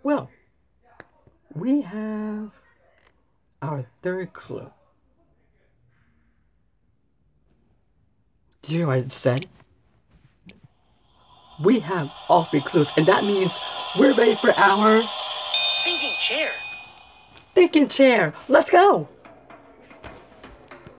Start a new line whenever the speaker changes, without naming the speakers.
Well, we have our third clue. Do you hear what it said? We have all three clues, and that means we're ready for our
Thinking chair.
thinking chair. Let's go!